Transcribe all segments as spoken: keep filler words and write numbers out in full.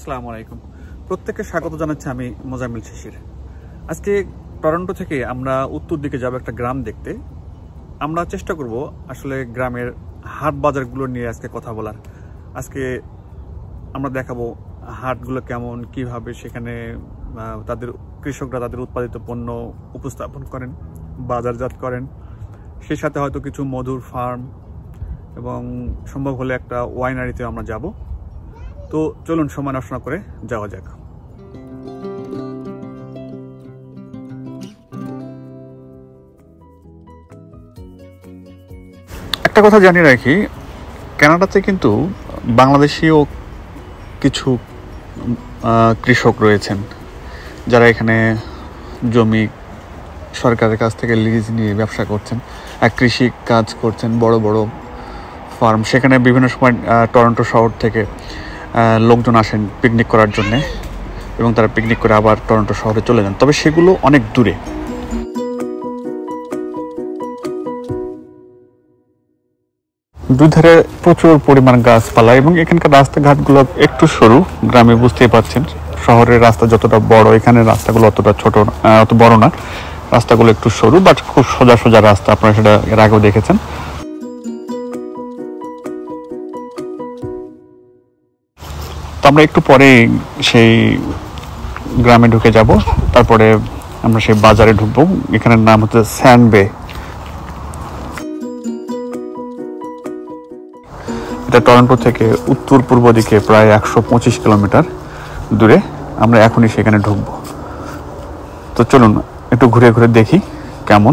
আসসালামু আলাইকুম। প্রত্যেককে স্বাগত জানাচ্ছি আমি মোজাম্মেল শিশির। আজকে টরন্টো থেকে আমরা উত্তর দিকে যাব একটা গ্রাম দেখতে। আমরা চেষ্টা করব আসলে গ্রামের হাট বাজারগুলো নিয়ে আজকে কথা বলার। আজকে আমরা দেখাবো হাটগুলো কেমন, কিভাবে সেখানে তাদের কৃষকরা তাদের উৎপাদিত পণ্য উপস্থাপন করেন, বাজারজাত করেন। সেই সাথে হয়তো কিছু মধুর ফার্ম এবং সম্ভব হলে একটা ওয়াইনারিতে আমরা যাব। তো চলুন সময় নষ্ট না করে যাওয়া যাক। একটা কথা জানিয়ে রাখি, কানাডাতে কিন্তু বাংলাদেশিও কিছু কৃষক রয়েছেন যারা এখানে জমি সরকারের কাছ থেকে লিজ নিয়ে ব্যবসা করছেন, কৃষি কাজ করছেন, বড় বড় ফার্ম। সেখানে বিভিন্ন সময় টরন্টো শহর থেকে লোকজন আসেন পিকনিক করার জন্য এবং তারা পিকনিক করে আবার টরন্টো শহরে চলে যান, তবে সেগুলো অনেক দূরে। দুই ধারে প্রচুর পরিমাণ গাছপালা এবং এখানকার রাস্তাঘাটগুলো একটু সরু। গ্রামে বুঝতেই পারছেন, শহরের রাস্তা যতটা বড়, এখানে রাস্তাগুলো অতটা ছোট, অত বড় না। রাস্তাগুলো একটু সরু, বাট খুব সোজা সোজা রাস্তা। আপনারা সেটা এর আগেও দেখেছেন। তো আমরা একটু পরে সেই গ্রামে ঢুকে যাব, তারপরে আমরা সেই বাজারে ঢুকবো। এখানের নাম হচ্ছে স্যান্ডবে। এটা টরন্টো থেকে উত্তর পূর্ব দিকে প্রায় একশো পঁচিশ কিলোমিটার দূরে। আমরা এখনই সেখানে ঢুকবো। তো চলুন একটু ঘুরে ঘুরে দেখি কেমন।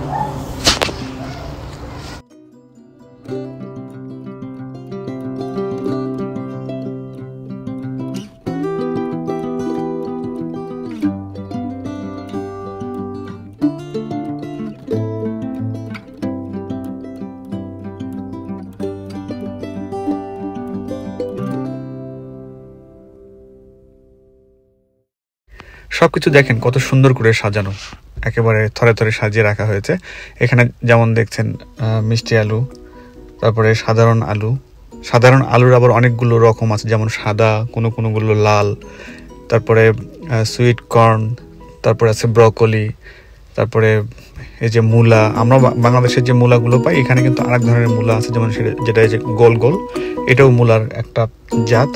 সবকিছু দেখেন কত সুন্দর করে সাজানো, একেবারে থরে থরে সাজিয়ে রাখা হয়েছে। এখানে যেমন দেখছেন মিষ্টি আলু, তারপরে সাধারণ আলু। সাধারণ আলুর আবার অনেকগুলো রকম আছে, যেমন সাদা, কোনো কোনোগুলো লাল, তারপরে সুইট কর্ন, তারপরে আছে ব্রকলি, তারপরে এই যে মূলা। আমরা বাংলাদেশের যে মূলাগুলো পাই, এখানে কিন্তু আরেক ধরনের মূলা আছে, যেমন যেটা এই যে গোল গোল, এটাও মূলার একটা জাত।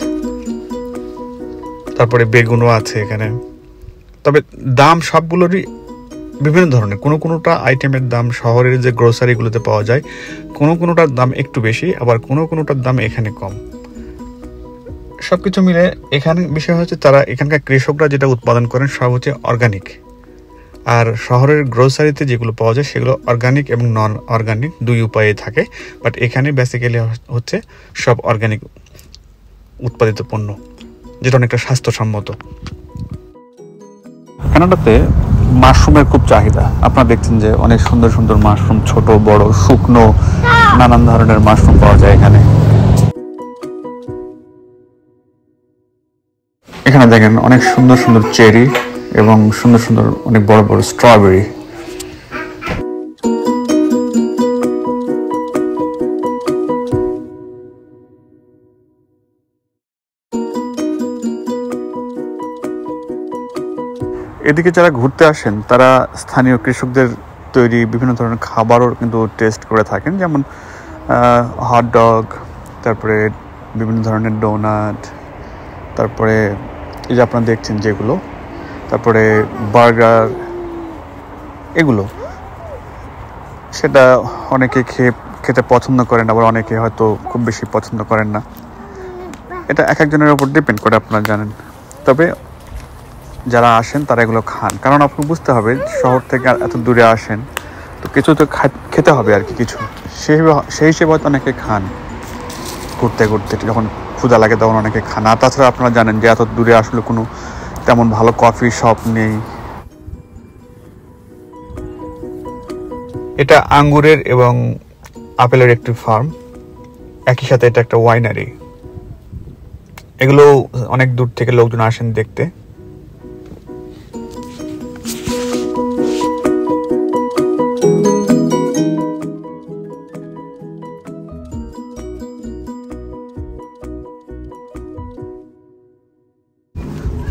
তারপরে বেগুনও আছে এখানে। তবে দাম সবগুলোরই বিভিন্ন ধরনের। কোনো কোনোটা আইটেমের দাম শহরের যে গ্রোসারিগুলোতে পাওয়া যায়, কোনো কোনোটার দাম একটু বেশি, আবার কোনো কোনোটার দাম এখানে কম। সবকিছু মিলে এখানে বিষয় হচ্ছে তারা এখানকার কৃষকরা যেটা উৎপাদন করেন সব হচ্ছে অর্গানিক। আর শহরের গ্রোসারিতে যেগুলো পাওয়া যায় সেগুলো অর্গানিক এবং নন অর্গানিক দুই উপায়ে থাকে, বাট এখানে বেসিক্যালি হচ্ছে সব অর্গানিক উৎপাদিত পণ্য, যেটা অনেকটা স্বাস্থ্যসম্মত। কানাডাতে মাশরুমের খুব চাহিদা। আপনারা দেখছেন যে অনেক সুন্দর সুন্দর মাশরুম, ছোট বড় শুকনো নানান ধরনের মাশরুম পাওয়া যায় এখানে। এখানে দেখেন অনেক সুন্দর সুন্দর চেরি এবং সুন্দর সুন্দর অনেক বড় বড় স্ট্রবেরি। এদিকে যারা ঘুরতে আসেন তারা স্থানীয় কৃষকদের তৈরি বিভিন্ন ধরনের খাবারও কিন্তু টেস্ট করে থাকেন, যেমন হটডগ, তারপরে বিভিন্ন ধরনের ডোনাট, তারপরে এই যে আপনারা দেখছেন যেগুলো, তারপরে বার্গার, এগুলো সেটা অনেকে খেয়ে খেতে পছন্দ করেন, আবার অনেকে হয়তো খুব বেশি পছন্দ করেন না। এটা এক একজনের উপর ডিপেন্ড করে, আপনারা জানেন। তবে যারা আসেন তারা এগুলো খান, কারণ আপনাকে বুঝতে হবে শহর থেকে এত দূরে আসেন, তো কিছু তো খেতে হবে আর কি কিছু। সেই সেই হিসেবে হয়তো অনেকে খান, ঘুরতে ঘুরতে যখন ক্ষুধা লাগে তখন অনেকে খান। আর তাছাড়া আপনারা জানেন যে এত দূরে আসলে কোনো তেমন ভালো কফি শপ নেই। এটা আঙ্গুরের এবং আপেলের একটি ফার্ম, একই সাথে এটা একটা ওয়াইনারি। এগুলো অনেক দূর থেকে লোকজন আসেন দেখতে।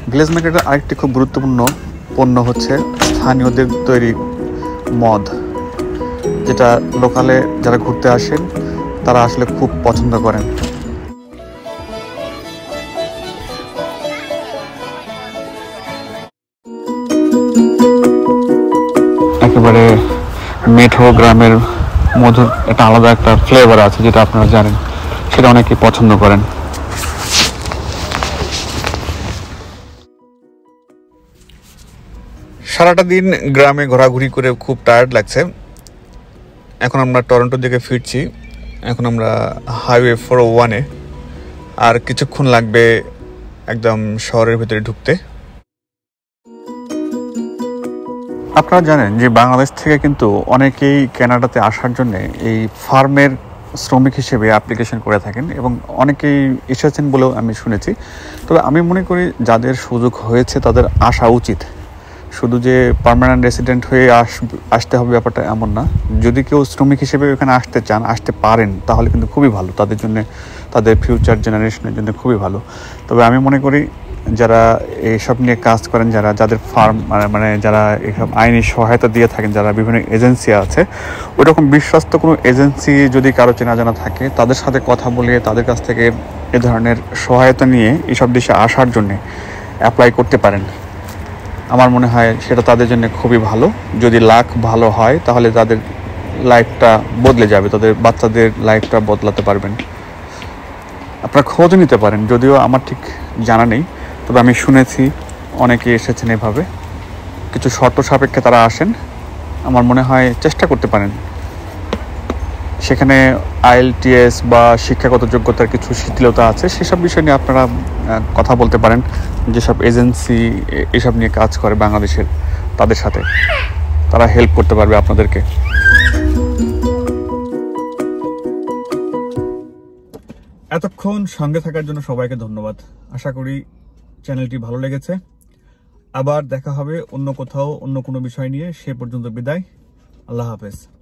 ভিলেজ মার্কেটের আরেকটি খুব গুরুত্বপূর্ণ পণ্য হচ্ছে স্থানীয়দের তৈরি মদ, যেটা লোকালে যারা ঘুরতে আসেন তারা আসলে খুব পছন্দ করেন। একেবারে মেঠো গ্রামের মধুর একটা আলাদা একটা ফ্লেভার আছে, যেটা আপনারা জানেন, সেটা অনেকেই পছন্দ করেন। সারাটা দিন গ্রামে ঘোরাঘুরি করে খুব টায়ার্ড লাগছে। এখন আমরা টরন্টোর দিকে ফিরছি। এখন আমরা হাইওয়ে ফোর ও ওয়ানে, আর কিছুক্ষণ লাগবে একদম শহরের ভিতরে ঢুকতে। আপনারা জানেন যে বাংলাদেশ থেকে কিন্তু অনেকেই কানাডাতে আসার জন্য এই ফার্মের শ্রমিক হিসেবে অ্যাপ্লিকেশন করে থাকেন এবং অনেকেই এসেছেন বলেও আমি শুনেছি। তবে আমি মনে করি যাদের সুযোগ হয়েছে তাদের আসা উচিত। শুধু যে পার্মানেন্ট রেসিডেন্ট হয়ে আস আসতে হবে ব্যাপারটা এমন না। যদি কেউ শ্রমিক হিসেবে এখানে আসতে চান, আসতে পারেন, তাহলে কিন্তু খুবই ভালো, তাদের জন্য, তাদের ফিউচার জেনারেশনের জন্য খুবই ভালো। তবে আমি মনে করি যারা এইসব নিয়ে কাজ করেন, যারা যাদের ফার্ম মানে যারা এইসব আইনি সহায়তা দিয়ে থাকেন, যারা বিভিন্ন এজেন্সি আছে, ওই রকম বিশ্বস্ত কোনো এজেন্সি যদি কারো চেনা জানা থাকে, তাদের সাথে কথা বলে তাদের কাছ থেকে এ ধরনের সহায়তা নিয়ে এইসব দেশে আসার জন্যে অ্যাপ্লাই করতে পারেন। আমার মনে হয় সেটা তাদের জন্য খুবই ভালো। যদি লাক ভালো হয় তাহলে তাদের লাইফটা বদলে যাবে, তাদের বাচ্চাদের লাইফটা বদলাতে পারবেন। আপনারা খোঁজ নিতে পারেন, যদিও আমার ঠিক জানা নেই, তবে আমি শুনেছি অনেকে এসেছেন এভাবে। কিছু শর্ত সাপেক্ষে তারা আসেন। আমার মনে হয় চেষ্টা করতে পারেন। সেখানে আইএলটিএস বা শিক্ষাগত যোগ্যতার কিছু শিথিলতা আছে, সেসব বিষয় নিয়ে আপনারা কথা বলতে পারেন যেসব এজেন্সি এসব নিয়ে কাজ করে বাংলাদেশের, তাদের সাথে তারা হেল্প করতে পারবে আপনাদেরকে। এতক্ষণ সঙ্গে থাকার জন্য সবাইকে ধন্যবাদ। আশা করি চ্যানেলটি ভালো লেগেছে। আবার দেখা হবে অন্য কোথাও অন্য কোনো বিষয় নিয়ে। সে পর্যন্ত বিদায়। আল্লাহ হাফেজ।